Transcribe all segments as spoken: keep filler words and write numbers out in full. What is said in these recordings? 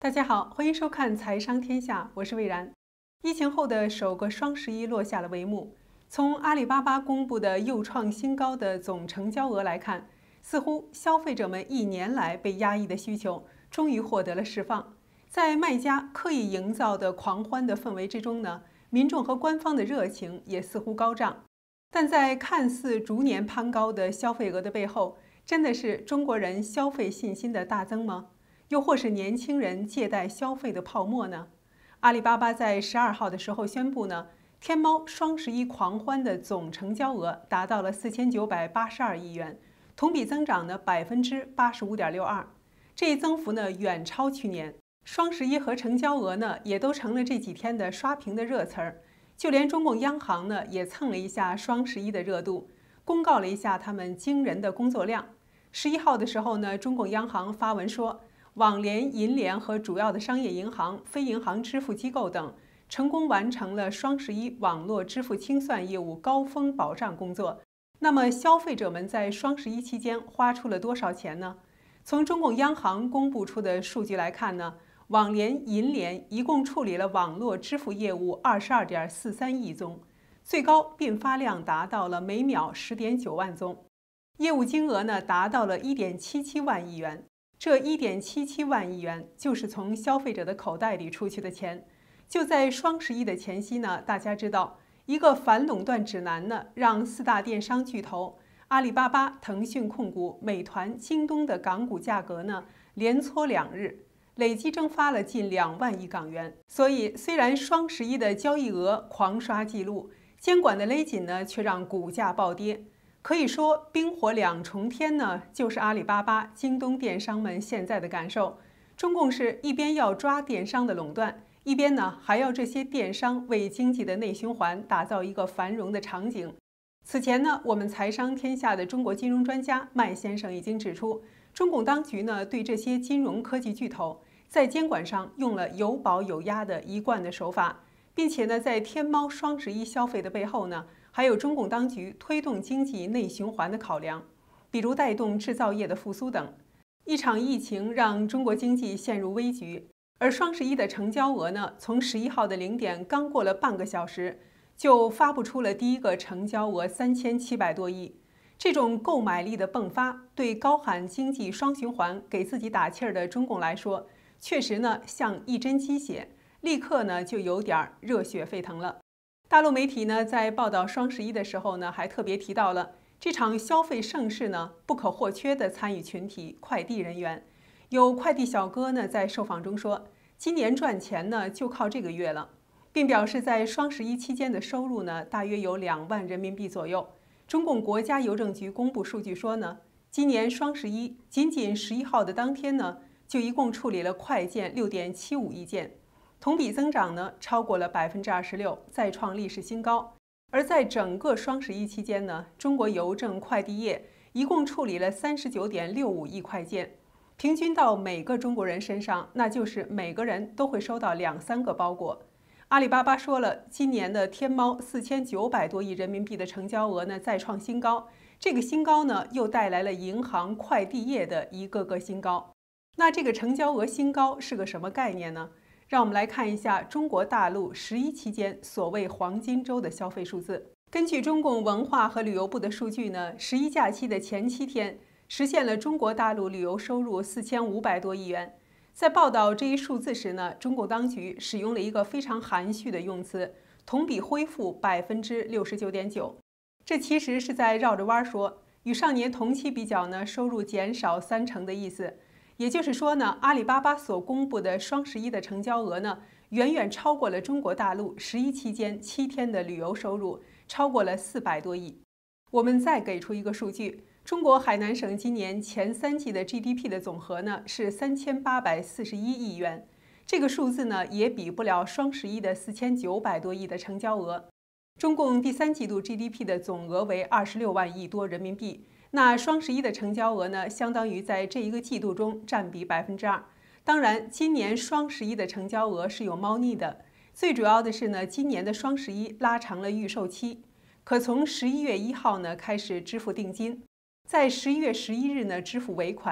大家好，欢迎收看财商天下，我是魏然。疫情后的首个双十一落下了帷幕。从阿里巴巴公布的又创新高的总成交额来看，似乎消费者们一年来被压抑的需求终于获得了释放。在卖家刻意营造的狂欢的氛围之中呢，民众和官方的热情也似乎高涨。但在看似逐年攀高的消费额的背后，真的是中国人消费信心的大增吗？又或是年轻人借贷消费的泡沫呢？阿里巴巴在十二号的时候宣布呢，天猫双十一狂欢的总成交额达到了四千九百八十二亿元，同比增长呢百分之八十五点六二，这一增幅呢远超去年。双十一和成交额呢也都成了这几天的刷屏的热词儿，就连中共央行呢也蹭了一下双十一的热度，公告了一下他们惊人的工作量。十一号的时候呢，中共央行发文说，网联、银联和主要的商业银行、非银行支付机构等成功完成了双十一网络支付清算业务高峰保障工作。那么，消费者们在双十一期间花出了多少钱呢？从中共央行公布出的数据来看呢，网联、银联一共处理了网络支付业务二十二点四三亿宗，最高并发量达到了每秒十点九万宗，业务金额呢达到了一点七七万亿元。这一点七七万亿元就是从消费者的口袋里出去的钱。就在双十一的前夕呢，大家知道一个反垄断指南呢，让四大电商巨头阿里巴巴、腾讯控股、美团、京东的港股价格呢连挫两日，累计蒸发了近两万亿港元。所以，虽然双十一的交易额狂刷记录，监管的勒紧呢，却让股价暴跌。可以说，冰火两重天呢，就是阿里巴巴、京东电商们现在的感受。中共是一边要抓电商的垄断，一边呢还要这些电商为经济的内循环打造一个繁荣的场景。此前呢，我们财商天下的中国金融专家麦先生已经指出，中共当局呢对这些金融科技巨头在监管上用了有保有压的一贯的手法，并且呢，在天猫双十一消费的背后呢，还有中共当局推动经济内循环的考量，比如带动制造业的复苏等。一场疫情让中国经济陷入危局，而双十一的成交额呢，从十一号的零点刚过了半个小时，就发布出了第一个成交额三千七百多亿。这种购买力的迸发，对高喊经济双循环、给自己打气儿的中共来说，确实呢像一针鸡血，立刻呢就有点热血沸腾了。大陆媒体呢在报道双十一的时候呢，还特别提到了这场消费盛事呢不可或缺的参与群体——快递人员。有快递小哥呢在受访中说，今年赚钱呢就靠这个月了，并表示在双十一期间的收入呢大约有两万人民币左右。中共国家邮政局公布数据说呢，今年双十一仅仅十一号的当天呢，就一共处理了快件六点七五亿件。同比增长呢超过了百分之二十六，再创历史新高。而在整个双十一期间呢，中国邮政快递业一共处理了三十九点六五亿快件，平均到每个中国人身上，那就是每个人都会收到两三个包裹。阿里巴巴说了，今年的天猫四千九百多亿人民币的成交额呢再创新高，这个新高呢又带来了银行、快递业的一个个新高。那这个成交额新高是个什么概念呢？让我们来看一下中国大陆十一期间所谓黄金周的消费数字。根据中共文化和旅游部的数据呢，十一假期的前七天实现了中国大陆旅游收入四千五百多亿元。在报道这一数字时呢，中共当局使用了一个非常含蓄的用词，同比恢复百分之六十九点九。这其实是在绕着弯说，与上年同期比较呢，收入减少三成的意思。也就是说呢，阿里巴巴所公布的双十一的成交额呢，远远超过了中国大陆十一期间七天的旅游收入，超过了四百多亿。我们再给出一个数据，中国海南省今年前三季的 G D P 的总和呢是三千八百四十一亿元，这个数字呢也比不了双十一的四千九百多亿的成交额。中共第三季度 G D P 的总额为二十六万亿多人民币。那双十一的成交额呢，相当于在这一个季度中占比百分之二。当然，今年双十一的成交额是有猫腻的。最主要的是呢，今年的双十一拉长了预售期，可从十一月一号呢开始支付定金，在十一月十一日呢支付尾款，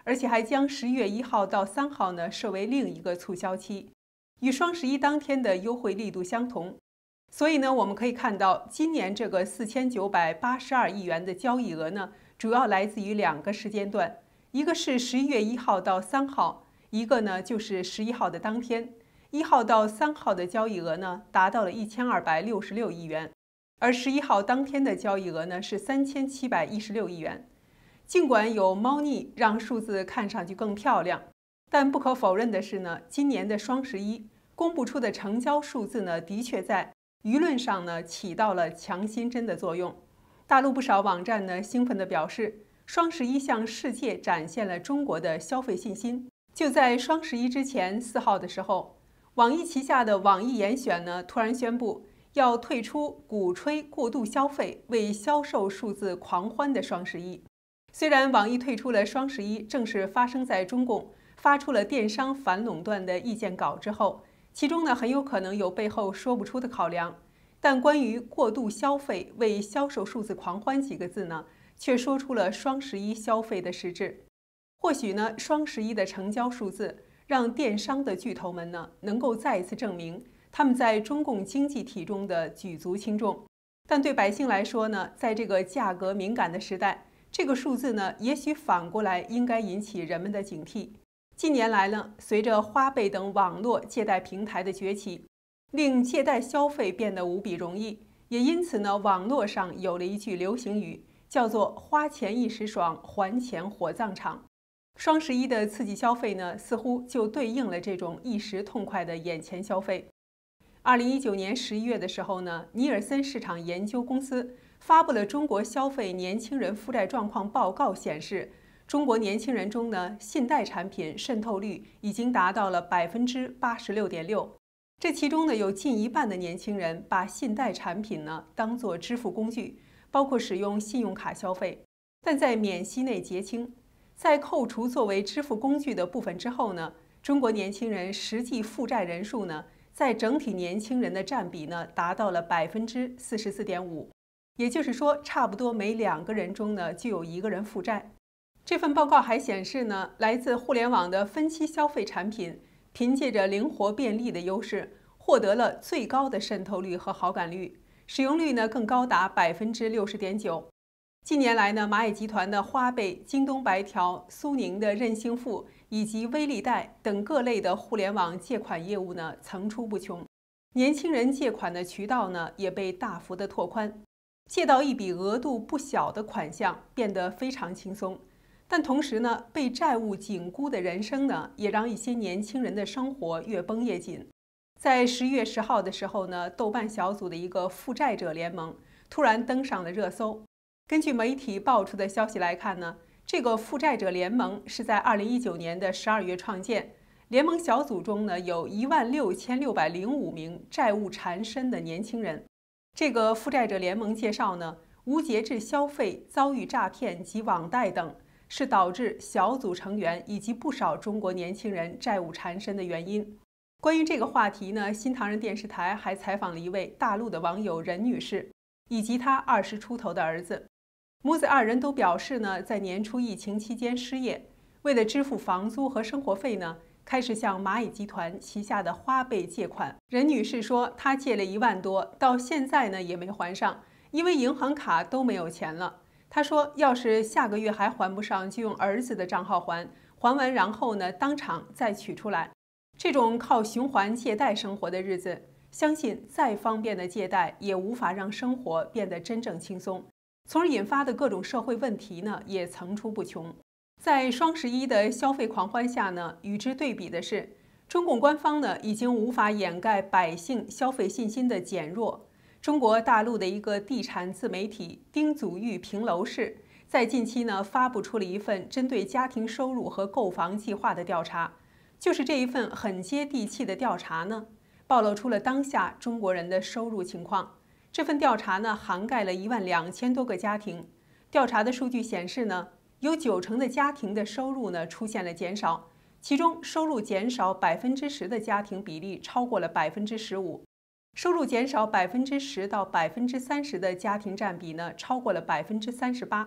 而且还将十一月一号到三号呢设为另一个促销期，与双十一当天的优惠力度相同。所以呢，我们可以看到，今年这个四千九百八十二亿元的交易额呢，主要来自于两个时间段，一个是十一月一号到三号，一个呢就是十一号的当天。一号到三号的交易额呢，达到了一千二百六十六亿元，而十一号当天的交易额呢是三千七百一十六亿元。尽管有猫腻让数字看上去更漂亮，但不可否认的是呢，今年的双十一公布出的成交数字呢，的确在舆论上呢起到了强心针的作用。大陆不少网站呢兴奋地表示，双十一向世界展现了中国的消费信心。就在双十一之前四号的时候，网易旗下的网易严选呢突然宣布要退出鼓吹过度消费、为销售数字狂欢的双十一。虽然网易退出了双十一，正是发生在中共发出了电商反垄断的意见稿之后，其中呢很有可能有背后说不出的考量，但关于过度消费、为销售数字狂欢几个字呢，却说出了双十一消费的实质。或许呢，双十一的成交数字让电商的巨头们呢能够再一次证明他们在中共经济体中的举足轻重。但对百姓来说呢，在这个价格敏感的时代，这个数字呢，也许反过来应该引起人们的警惕。近年来呢，随着花呗等网络借贷平台的崛起，令借贷消费变得无比容易，也因此呢，网络上有了一句流行语，叫做“花钱一时爽，还钱火葬场”。双十一的刺激消费呢，似乎就对应了这种一时痛快的眼前消费。二零一九年十一月的时候呢，尼尔森市场研究公司发布了中国消费年轻人负债状况报告，显示中国年轻人中呢，信贷产品渗透率已经达到了百分之八十六点六。这其中呢，有近一半的年轻人把信贷产品呢当作支付工具，包括使用信用卡消费。但在免息内结清，在扣除作为支付工具的部分之后呢，中国年轻人实际负债人数呢，在整体年轻人的占比呢，达到了百分之四十四点五。也就是说，差不多每两个人中呢，就有一个人负债。这份报告还显示呢，来自互联网的分期消费产品，凭借着灵活便利的优势，获得了最高的渗透率和好感率，使用率呢更高达百分之六十点九。近年来呢，蚂蚁集团的花呗、京东白条、苏宁的任性付以及微粒贷等各类的互联网借款业务呢层出不穷，年轻人借款的渠道呢也被大幅的拓宽，借到一笔额度不小的款项变得非常轻松。但同时呢，被债务紧箍的人生呢，也让一些年轻人的生活越绷越紧。在十一月十号的时候呢，豆瓣小组的一个负债者联盟突然登上了热搜。根据媒体爆出的消息来看呢，这个负债者联盟是在二零一九年的十二月创建。联盟小组中呢，有一万六千六百零五名债务缠身的年轻人。这个负债者联盟介绍呢，无节制消费、遭遇诈骗及网贷等，是导致小组成员以及不少中国年轻人债务缠身的原因。关于这个话题呢，新唐人电视台还采访了一位大陆的网友任女士，以及她二十出头的儿子。母子二人都表示呢，在年初疫情期间失业，为了支付房租和生活费呢，开始向蚂蚁集团旗下的花呗借款。任女士说，她借了一万多，到现在呢也没还上，因为银行卡都没有钱了。她说，要是下个月还还不上，就用儿子的账号还，还完然后呢，当场再取出来。这种靠循环借贷生活的日子，相信再方便的借贷也无法让生活变得真正轻松，从而引发的各种社会问题呢，也层出不穷。在双十一的消费狂欢下呢，与之对比的是，中共官方呢已经无法掩盖百姓消费信心的减弱。中国大陆的一个地产自媒体丁祖玉评楼市，在近期呢发布出了一份针对家庭收入和购房计划的调查。就是这一份很接地气的调查呢，暴露出了当下中国人的收入情况。这份调查呢，涵盖了一万两千多个家庭。调查的数据显示呢，有九成的家庭的收入呢出现了减少，其中收入减少百分之十的家庭比例超过了百分之十五，收入减少百分之十到百分之三十的家庭占比呢超过了百分之三十八。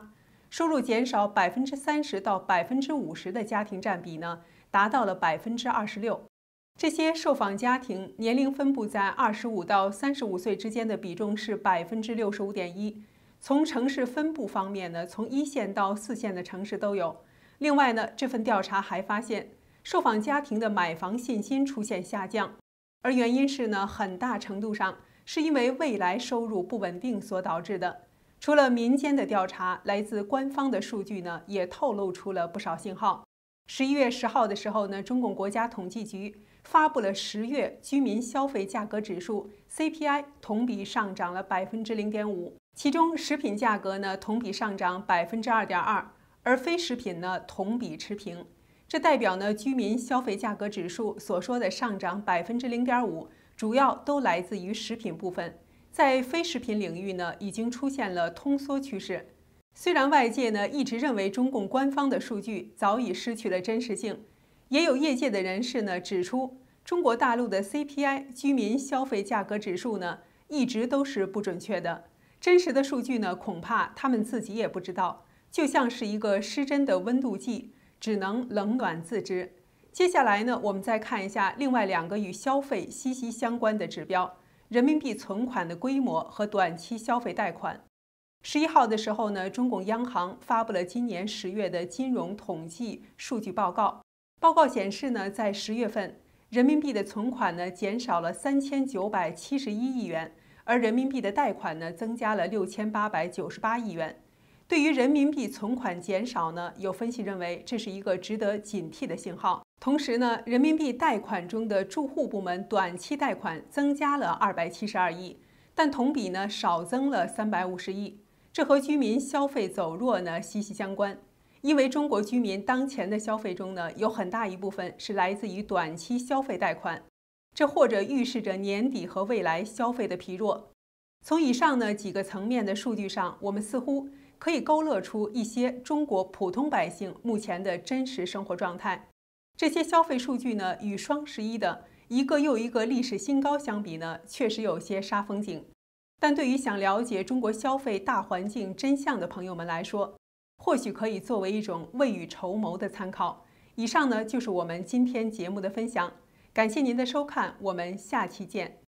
收入减少百分之三十到百分之五十的家庭占比呢，达到了百分之二十六。这些受访家庭年龄分布在二十五到三十五岁之间的比重是百分之六十五点一。从城市分布方面呢，从一线到四线的城市都有。另外呢，这份调查还发现，受访家庭的买房信心出现下降，而原因是呢，很大程度上是因为未来收入不稳定所导致的。除了民间的调查，来自官方的数据呢，也透露出了不少信号。十一月十号的时候呢，中共国家统计局发布了十月居民消费价格指数 C P I 同比上涨了百分之零点五，其中食品价格呢同比上涨百分之二点二，而非食品呢同比持平。这代表呢居民消费价格指数所说的上涨百分之零点五，主要都来自于食品部分。在非食品领域呢，已经出现了通缩趋势。虽然外界呢一直认为中共官方的数据早已失去了真实性，也有业界的人士呢指出，中国大陆的 C P I 居民消费价格指数呢一直都是不准确的，真实的数据呢恐怕他们自己也不知道，就像是一个失真的温度计，只能冷暖自知。接下来呢，我们再看一下另外两个与消费息息相关的指标。人民币存款的规模和短期消费贷款。十一号的时候呢，中共央行发布了今年十月的金融统计数据报告。报告显示呢，在十月份，人民币的存款呢减少了三千九百七十一亿元，而人民币的贷款呢增加了六千八百九十八亿元。对于人民币存款减少呢，有分析认为这是一个值得警惕的信号。同时呢，人民币贷款中的住户部门短期贷款增加了二百七十二亿，但同比呢少增了三百五十亿。这和居民消费走弱呢息息相关，因为中国居民当前的消费中呢有很大一部分是来自于短期消费贷款，这或者预示着年底和未来消费的疲弱。从以上呢几个层面的数据上，我们似乎可以勾勒出一些中国普通百姓目前的真实生活状态。这些消费数据呢，与双十一的一个又一个历史新高相比呢，确实有些煞风景。但对于想了解中国消费大环境真相的朋友们来说，或许可以作为一种未雨绸缪的参考。以上呢，就是我们今天节目的分享，感谢您的收看，我们下期见。